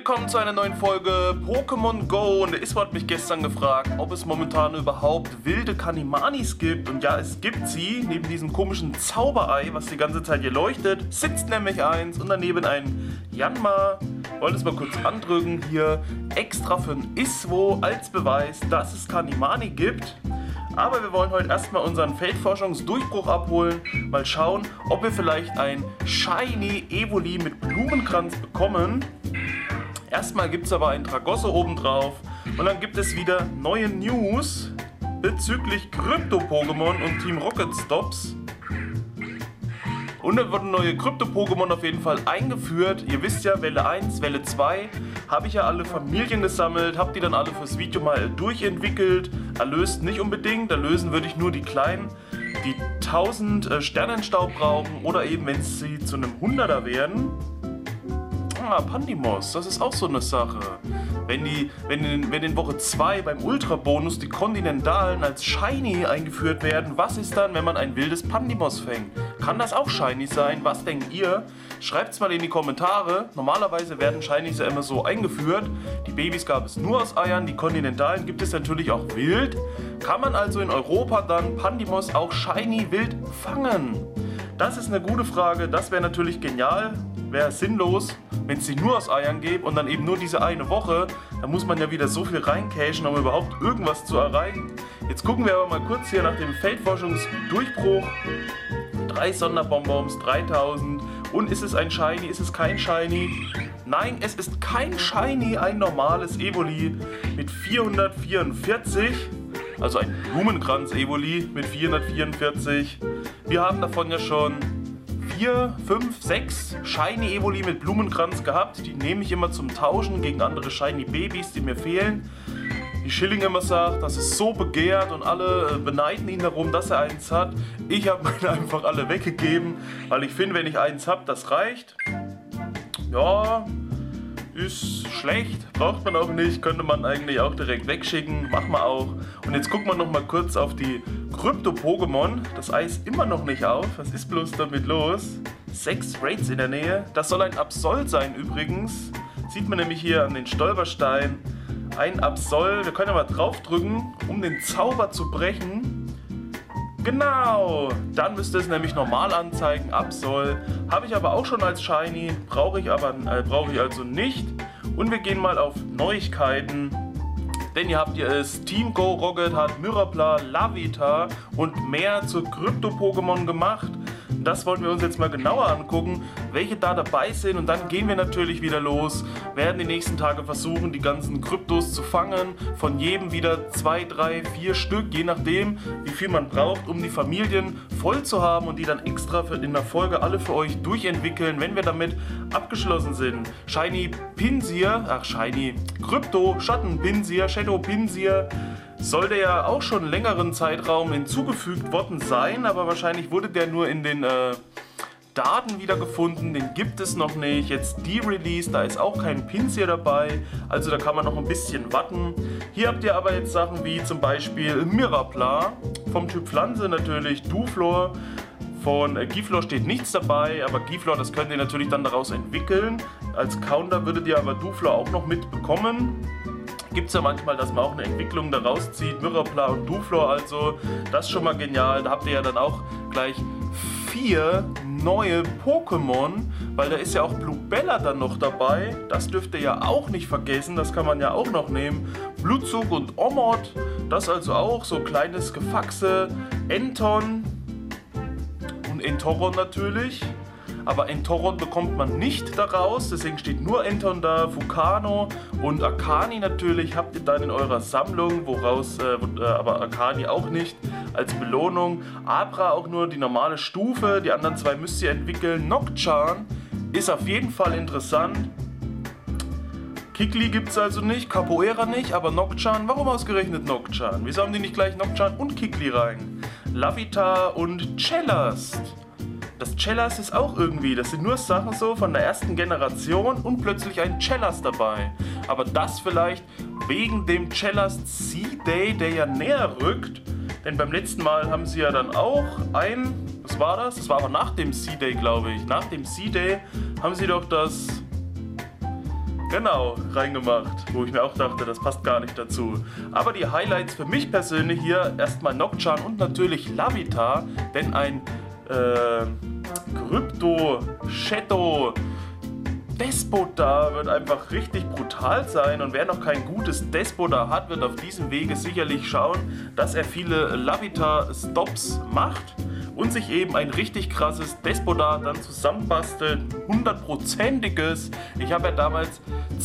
willkommen zu einer neuen Folge Pokémon Go. Und der Iswa hat mich gestern gefragt, ob es momentan überhaupt wilde Kanimanis gibt. Und ja, es gibt sie. Neben diesem komischen Zauberei, was die ganze Zeit hier leuchtet, sitzt nämlich eins und daneben ein Yanma. Wollte es mal kurz andrücken. Hier extra für den Iswo als Beweis, dass es Kanimani gibt. Aber wir wollen heute erstmal unseren Feldforschungsdurchbruch abholen. Mal schauen, ob wir vielleicht ein Shiny Evoli mit Blumenkranz bekommen. Erstmal gibt es aber ein Tragosso obendrauf. Und dann gibt es wieder neue News bezüglich Krypto-Pokémon und Team Rocket Stops. Und dann wurden neue Krypto-Pokémon auf jeden Fall eingeführt. Ihr wisst ja, Welle 1, Welle 2 habe ich ja alle Familien gesammelt, habe die dann alle fürs Video mal durchentwickelt. Erlöst nicht unbedingt, erlösen würde ich nur die kleinen, die 1000 Sternenstaub brauchen oder eben wenn sie zu einem 100er werden. Pandimos, das ist auch so eine Sache. Wenn in Woche 2 beim Ultra-Bonus die Kontinentalen als Shiny eingeführt werden, was ist dann, wenn man ein wildes Pandimos fängt? Kann das auch Shiny sein? Was denkt ihr? Schreibt es mal in die Kommentare. Normalerweise werden Shinies ja immer so eingeführt. Die Babys gab es nur aus Eiern, die Kontinentalen gibt es natürlich auch wild. Kann man also in Europa dann Pandimos auch Shiny wild fangen? Das ist eine gute Frage, das wäre natürlich genial. Wäre sinnlos, wenn es sie nur aus Eiern gäbe und dann eben nur diese eine Woche. Da muss man ja wieder so viel reincashen, um überhaupt irgendwas zu erreichen. Jetzt gucken wir aber mal kurz hier nach dem Feldforschungsdurchbruch. 3 Sonderbonbons, 3000. Und ist es ein Shiny, ist es kein Shiny? Nein, es ist kein Shiny, ein normales Evoli mit 444. Also ein Blumenkranz-Evoli mit 444. Wir haben davon ja schon 4, 5, 6 Shiny Evoli mit Blumenkranz gehabt. Die nehme ich immer zum Tauschen gegen andere Shiny Babys, die mir fehlen. Wie Schilling immer sagt, das ist so begehrt und alle beneiden ihn darum, dass er eins hat. Ich habe meine einfach alle weggegeben, weil ich finde, wenn ich eins habe, das reicht. Ja, ist schlecht, braucht man auch nicht, könnte man eigentlich auch direkt wegschicken, machen wir auch. Und jetzt gucken wir noch mal kurz auf die Krypto-Pokémon. Das Ei ist immer noch nicht auf, was ist bloß damit los? 6 Raids in der Nähe, das soll ein Absol sein übrigens. Sieht man nämlich hier an den Stolperstein. Ein Absol, wir können ja mal draufdrücken, um den Zauber zu brechen. Genau, dann müsste es nämlich normal anzeigen, Absol. Habe ich aber auch schon als Shiny, brauche ich also nicht. Und wir gehen mal auf Neuigkeiten. Denn hier habt ihr es, Team Go Rocket hat Mirapla, Lavita und mehr zu Krypto-Pokémon gemacht. Das wollen wir uns jetzt mal genauer angucken, welche da dabei sind. Und dann gehen wir natürlich wieder los, werden die nächsten Tage versuchen, die ganzen Kryptos zu fangen. Von jedem wieder 2, 3, 4 Stück, je nachdem, wie viel man braucht, um die Familien voll zu haben und die dann extra in der Folge alle für euch durchentwickeln, wenn wir damit abgeschlossen sind. Shiny Pinsir, Krypto, Schatten Pinsir, Shadow Pinsir. Sollte ja auch schon einen längeren Zeitraum hinzugefügt worden sein, aber wahrscheinlich wurde der nur in den Daten wiedergefunden, den gibt es noch nicht. Jetzt die Release, da ist auch kein Pinsir dabei, also da kann man noch ein bisschen warten. Hier habt ihr aber jetzt Sachen wie zum Beispiel Mirapla, vom Typ Pflanze natürlich, Duflor. Von Giflor steht nichts dabei, aber Giflor, das könnt ihr natürlich dann daraus entwickeln. Als Counter würdet ihr aber Duflor auch noch mitbekommen. Gibt es ja manchmal, dass man auch eine Entwicklung daraus zieht, Mirapla und Duflor, also das ist schon mal genial. Da habt ihr ja dann auch gleich 4 neue Pokémon, weil da ist ja auch Blubella dann noch dabei. Das dürft ihr ja auch nicht vergessen, das kann man ja auch noch nehmen. Blutzug und Omod, das also auch so kleines Gefaxe. Enton und Entoron natürlich. Aber Entoron bekommt man nicht daraus, deswegen steht nur Enton da, Vulcano und Akani natürlich habt ihr dann in eurer Sammlung, aber Akani auch nicht als Belohnung. Abra auch nur die normale Stufe, die anderen 2 müsst ihr entwickeln. Nocturne ist auf jeden Fall interessant. Kikli gibt es also nicht, Capoeira nicht, aber Nocturne, warum ausgerechnet Nocturne? Wieso haben die nicht gleich Nocturne und Kikli rein? Lavita und Cellast. Das Cellast ist auch irgendwie, das sind nur Sachen so von der ersten Generation und plötzlich ein Cellast dabei. Aber das vielleicht wegen dem Cellast C-Day, der ja näher rückt. Denn beim letzten Mal haben sie ja dann auch was war das? Das war aber nach dem C-Day, glaube ich. Nach dem C-Day haben sie doch das Genau, reingemacht, wo ich mir auch dachte, das passt gar nicht dazu. Aber die Highlights für mich persönlich hier erstmal Nocturne und natürlich Lavitar, denn ein Krypto Shadow Despot da wird einfach richtig brutal sein, und wer noch kein gutes Despot da hat, wird auf diesem Wege sicherlich schauen, dass er viele Lavitar Stops macht und sich eben ein richtig krasses Despota dann zusammenbastelt, 100%iges. Ich habe ja damals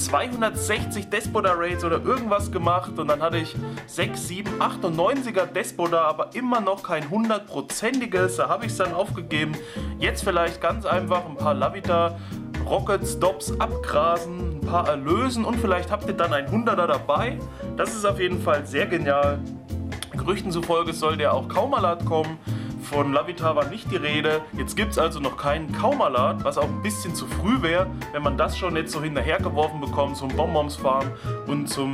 260 Despota Raids oder irgendwas gemacht, und dann hatte ich 6, 7, 98er Despota, aber immer noch kein 100%iges. Da habe ich es dann aufgegeben. Jetzt vielleicht ganz einfach ein paar Lavitar Rocket Stops abgrasen, ein paar erlösen, und vielleicht habt ihr dann ein 100er dabei. Das ist auf jeden Fall sehr genial. Gerüchten zufolge soll der auch Kaumalat kommen. Von Lavitar war nicht die Rede. Jetzt gibt es also noch keinen Kaumalat, was auch ein bisschen zu früh wäre, wenn man das schon jetzt so hinterhergeworfen bekommt zum Bonbons farmen und zum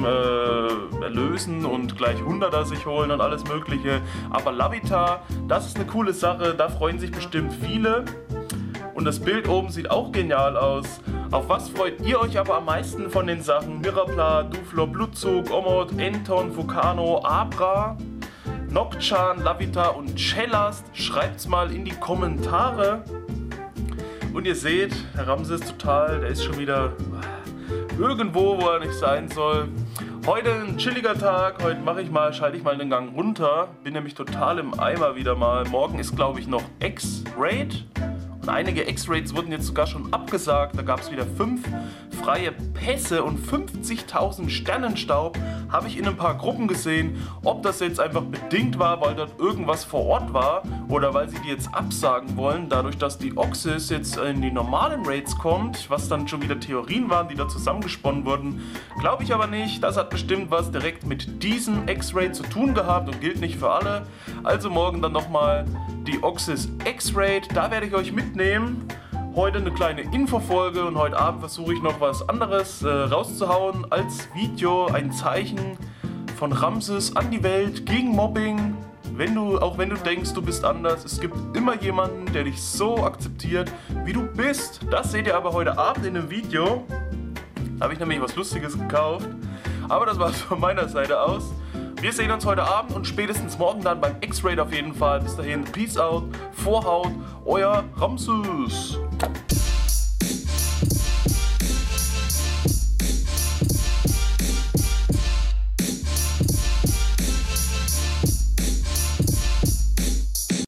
Erlösen und gleich 100er sich holen und alles mögliche. Aber Lavitar, das ist eine coole Sache, da freuen sich bestimmt viele. Und das Bild oben sieht auch genial aus. Auf was freut ihr euch aber am meisten von den Sachen? Mirapla, Duflo, Blutzug, Omod, Enton, Vulcano, Abra, Nocturne, Lavitar und Cellast? Schreibt's mal in die Kommentare. Und ihr seht, Herr Ramses total, der ist schon wieder irgendwo, wo er nicht sein soll. Heute ein chilliger Tag, heute schalte ich mal den Gang runter. Bin nämlich total im Eimer wieder mal. Morgen ist, glaube ich, noch X-Raid. Und einige X-Raids wurden jetzt sogar schon abgesagt. Da gab es wieder 5 freie Pässe und 50.000 Sternenstaub. Habe ich in ein paar Gruppen gesehen. Ob das jetzt einfach bedingt war, weil dort irgendwas vor Ort war, oder weil sie die jetzt absagen wollen, dadurch, dass die Oxys jetzt in die normalen Raids kommt, was dann schon wieder Theorien waren, die da zusammengesponnen wurden. Glaube ich aber nicht. Das hat bestimmt was direkt mit diesem X-Raid zu tun gehabt und gilt nicht für alle. Also morgen dann nochmal die Oxys X-Raid. Da werde ich euch mitnehmen. Heute eine kleine Infofolge, und heute Abend versuche ich noch was anderes rauszuhauen als Video. Ein Zeichen von Ramses an die Welt gegen Mobbing. Auch wenn du denkst, du bist anders, es gibt immer jemanden, der dich so akzeptiert, wie du bist. Das seht ihr aber heute Abend in einem Video. Da habe ich nämlich was Lustiges gekauft. Aber das war es von meiner Seite aus. Wir sehen uns heute Abend und spätestens morgen dann beim X-Raid auf jeden Fall. Bis dahin, Peace out, Vorhaut, euer Ramses.